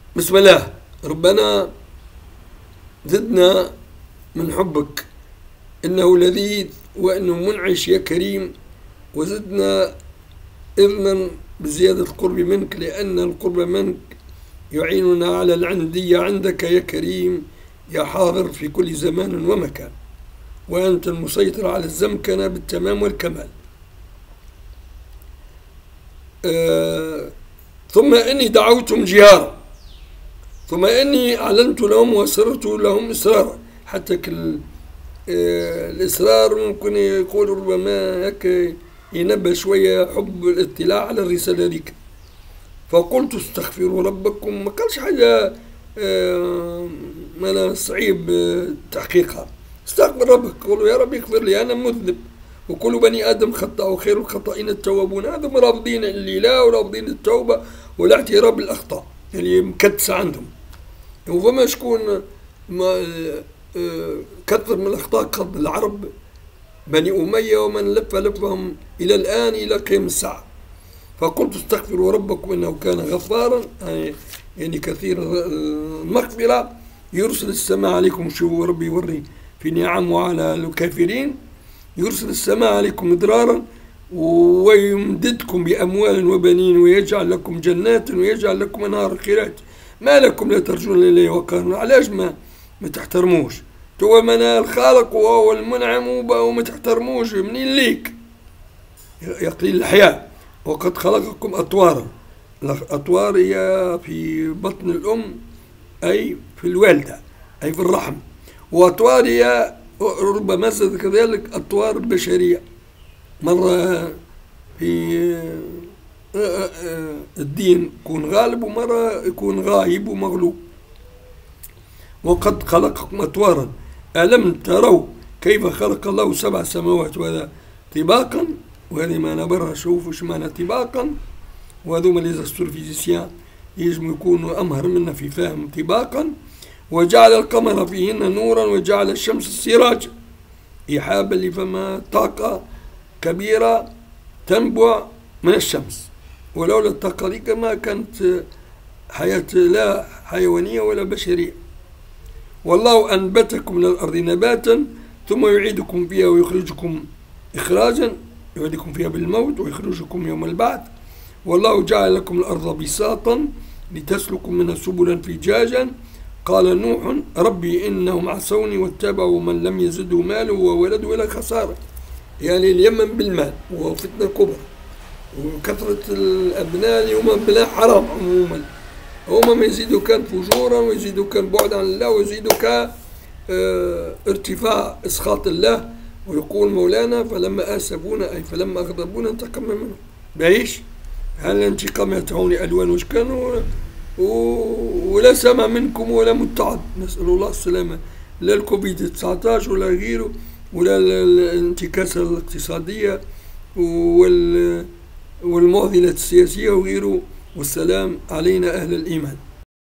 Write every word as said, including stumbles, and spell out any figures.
بسم الله. ربنا زدنا من حبك، إنه لذيذ وإنه منعش يا كريم، وزدنا إذنا بزيادة القرب منك، لأن القرب منك يعيننا على العندية عندك يا كريم يا حاضر في كل زمان ومكان، وأنت المسيطر على الزمكنة بالتمام والكمال. آه ثم إني دعوتهم جهارا، ثم إني أعلنت لهم وأسررت لهم إسرارا. حتى كل آه الإسرار ممكن يقول ربما هيك ينبه شوية حب الاطلاع على الرسالة ذيك. فقلت استغفروا ربكم، ما قالش حاجة آه ما صعيب تحقيقها. استغفر ربك، قولوا يا رب اغفر لي أنا مذنب، وكل بني آدم خطأ وخير الخطائين التوابون. هذا مرافضين الإله ورافضين التوبة والاعتراف بالأخطاء اللي مكدسة عندهم. وفما شكون ما كثر من الأخطاء قد العرب بني أمية ومن لف لفهم إلى الآن إلى قيام الساعة. فقلت استغفروا ربكم إنه كان غفارا، يعني كثير المغفرة، يرسل السماء عليكم. شوفوا ربي يوري في نعمه على الكافرين، يرسل السماء عليكم مدرارا ويمددكم بأموال وبنين ويجعل لكم جنات ويجعل لكم أنهار خيرات. ما لكم لا ترجون لله وقارا؟ علاش ما ما تحترموش؟ تو من الخالق وهو المنعم وما تحترموش؟ منين ليك يا قليل الحياة؟ وقد خلقكم أطوارا. الأطوار هي في بطن الأم، أي في الوالدة، أي في الرحم. وأطوار هي ربما زاد كذلك أطوار بشرية، مرة في الدين يكون غالب ومرة يكون غايب ومغلوب. وقد خلقكم أطوارا ألم تروا كيف خلق الله سبع سماوات وهذا طباقا. وهذه ما نبرها، شوفوا ايش معنى طباقا، وهذوما لي زاستروفيزيسيان يجب يكونوا أمهر منا في فهم طباقا. وجعل القمر فيهن نورا وجعل الشمس سراجا، إيحاء اللي فما طاقة كبيرة تنبع من الشمس، ولولا الطاقة ذيك ما كانت حياة لا حيوانية ولا بشرية. والله أنبتكم من الأرض نباتا ثم يعيدكم فيها ويخرجكم إخراجا، يعيدكم فيها بالموت ويخرجكم يوم البعث. والله جعل لكم الأرض بساطا لتسلكوا منها سبلا فجاجا. قال نوح ربي إنهم عصوني واتبعوا من لم يزده ماله وولده إلى خسارة. يعني اليمن بالمال وهو فتنة كبرى، وكثرة الأبناء اليوم بلا حرام عموما، هما ما يزيدوا كان فجورا ويزيدوا كان بعد عن الله ويزيدوا كان اه ارتفاع إسخاط الله. ويقول مولانا فلما آسفونا أي فلما أغضبونا انتقمنا منهم. بعيش هل الانتقام يتعوني ألوان وش كانوا، ولا سمع منكم ولا متعد، نسأل الله السلامة، لا الكوفيد تسعة عشر ولا غيره، ولا الانتكاسة الاقتصادية والمعضلات السياسية وغيره. والسلام علينا أهل الإيمان.